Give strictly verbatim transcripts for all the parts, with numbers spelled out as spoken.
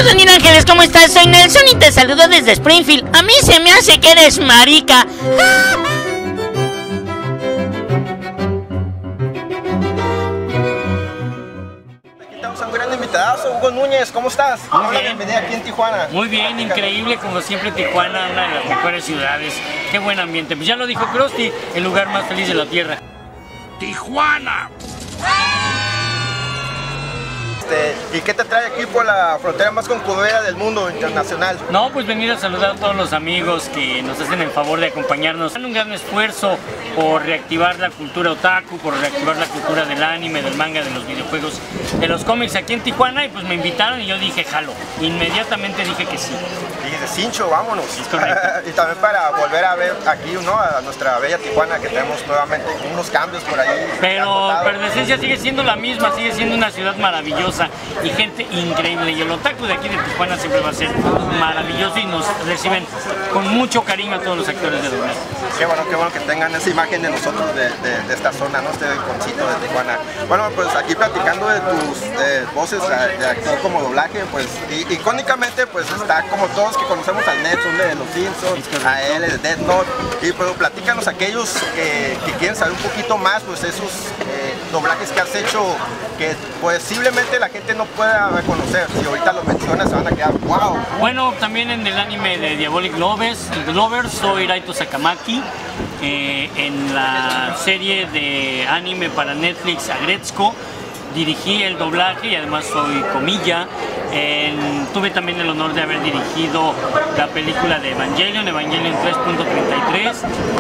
Hola Daniel Ángeles, ¿cómo estás? Soy Nelson y te saludo desde Springfield. A mí se me hace que eres marica. Un gran invitadazo, Hugo Núñez, ¿cómo estás? Muy Hola, bien. bienvenida aquí en Tijuana. Muy bien, increíble, como siempre Tijuana, una de las mejores ciudades. Qué buen ambiente. Pues ya lo dijo Krusty, el lugar más feliz de la tierra. ¡Tijuana! Este, ¿y qué te trae aquí por la frontera más concurrida del mundo internacional? No, pues venir a saludar a todos los amigos que nos hacen el favor de acompañarnos. Hacen un gran esfuerzo por reactivar la cultura otaku, por reactivar la cultura del anime, del manga, de los videojuegos, de los cómics aquí en Tijuana, y pues me invitaron y yo dije, jalo. Inmediatamente dije que sí. Dije, cincho, vámonos. Es correcto. Y también para volver a ver aquí, ¿no? A nuestra bella Tijuana, que tenemos nuevamente unos cambios por ahí. Pero, pero la esencia sigue siendo la misma, sigue siendo una ciudad maravillosa y gente increíble. Y el otaku de aquí de Tijuana siempre va a ser maravilloso y nos reciben con mucho cariño a todos los actores de doblaje. Qué bueno, qué bueno que tengan esa imagen de nosotros, de, de, de esta zona, ¿no? Este rinconcito de Tijuana. Bueno, pues aquí platicando de tus de voces de actor como doblaje, pues y, icónicamente pues está como todos que conocemos al Nelson de Los Simpsons, a él de Death Note, y pues platícanos aquellos que, que quieren saber un poquito más, pues esos eh, doblajes que has hecho que posiblemente la gente no pueda reconocer. Si ahorita lo mencionas se van a quedar wow. Bueno, también en el anime de Diabolic Lovers, Lovers soy Raito Sakamaki. Eh, en la serie de anime para Netflix Agretzko dirigí el doblaje y además soy Comilla. En, tuve también el honor de haber dirigido la película de Evangelion, Evangelion tres punto treinta y tres,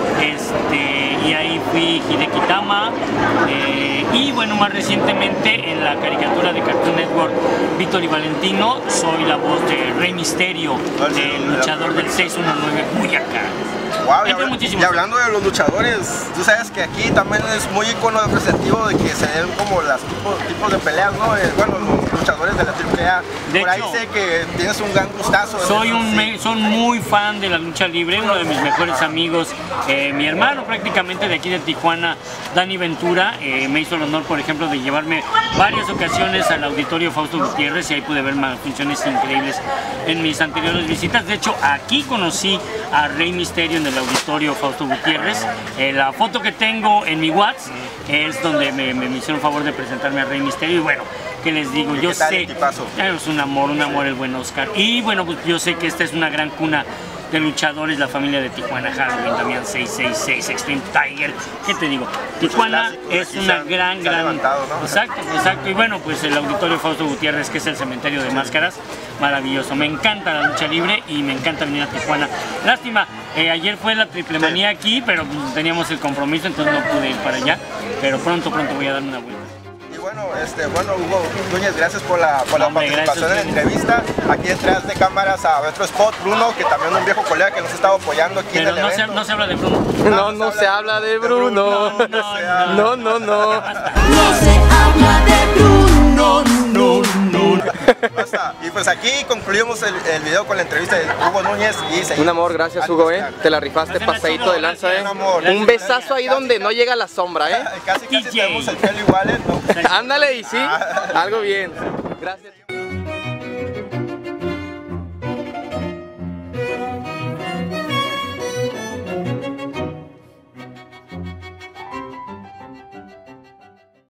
este, y ahí fui Hideki Tama, eh, y bueno, más recientemente en la caricatura de Cartoon Network Víctor y Valentino soy la voz de Rey Misterio, el luchador del seis uno nueve muy acá. Wow, y, habla, y hablando de los luchadores, tú sabes que aquí también es muy icono representativo de que se den como los tipos, tipos de peleas, ¿no? Eh, bueno, los luchadores de la triple A. Por hecho, ahí sé que tienes un gran gustazo. Soy, un, sí. soy muy fan de la lucha libre, uno de mis mejores amigos, eh, mi hermano prácticamente de aquí de Tijuana, Dani Ventura, eh, me hizo el honor, por ejemplo, de llevarme varias ocasiones al auditorio Fausto Gutiérrez y ahí pude ver más funciones increíbles en mis anteriores visitas. De hecho, aquí conocí a Rey Misterio en el auditorio Fausto Gutiérrez. Eh, la foto que tengo en mi WhatsApp es donde me, me hicieron favor de presentarme a Rey Misterio y bueno, ¿qué les digo? Yo sé, es un amor, un amor el buen Oscar. Y bueno, pues yo sé que esta es una gran cuna de luchadores, la familia de Tijuana, Halloween, también seis seis seis, Extreme Tiger, ¿qué te digo? Tijuana es una gran, gran... ¿no? Exacto, exacto. Y bueno, pues el auditorio Fausto Gutiérrez, que es el cementerio de máscaras, maravilloso. Me encanta la lucha libre y me encanta venir a Tijuana. Lástima, eh, ayer fue la triple manía aquí, pero pues, teníamos el compromiso, entonces no pude ir para allá. Pero pronto, pronto voy a darme una vuelta. Bueno, este, bueno, Hugo Núñez, gracias por la, por la Hombre, participación en la entrevista. Aquí detrás de cámaras a Retro Spot, Bruno, que también es un viejo colega que nos ha estado apoyando aquí Pero en el no evento. Se, no se habla de Bruno. No, no, no se habla de Bruno. No, no, no, no. No, no se habla de Bruno, no, no. Basta. Y pues aquí concluimos el, el video con la entrevista de Hugo Núñez y seguimos. Un amor, gracias Hugo, eh. Te la rifaste, pasadito de lanza, eh. Un, un besazo ahí donde no llega la sombra, eh. Casi casi tenemos el pelo igual, ¿no? Ándale y sí, algo bien. Gracias.